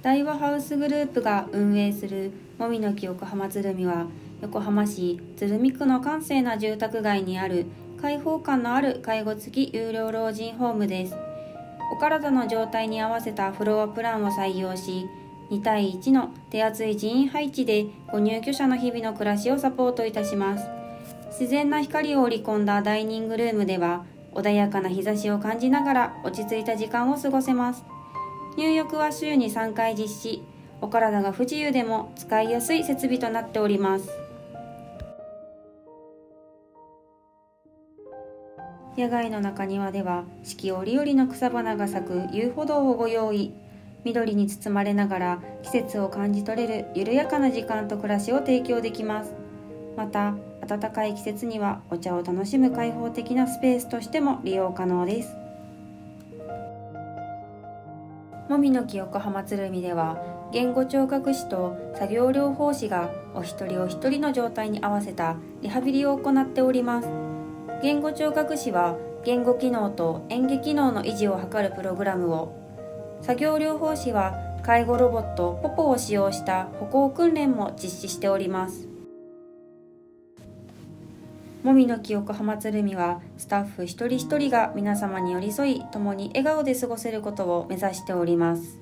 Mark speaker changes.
Speaker 1: 大和ハウスグループが運営するもみの木横浜鶴見は、横浜市鶴見区の閑静な住宅街にある開放感のある介護付き有料老人ホームです。お体の状態に合わせたフロアプランを採用し、2対1の手厚い人員配置でご入居者の日々の暮らしをサポートいたします。自然な光を織り込んだダイニングルームでは、穏やかな日差しを感じながら落ち着いた時間を過ごせます。入浴は週に3回実施、お体が不自由でも使いやすい設備となっております。野外の中庭では四季折々の草花が咲く遊歩道をご用意。緑に包まれながら季節を感じ取れる緩やかな時間と暮らしを提供できます。また、暖かい季節にはお茶を楽しむ開放的なスペースとしても利用可能です。もみの木横浜鶴見では、言語聴覚士と作業療法士がお一人お一人の状態に合わせたリハビリを行っております。言語聴覚士は言語機能と嚥下機能の維持を図るプログラムを、作業療法士は介護ロボットポポを使用した歩行訓練も実施しております。もみの木横浜鶴見は、スタッフ一人一人が皆様に寄り添い、共に笑顔で過ごせることを目指しております。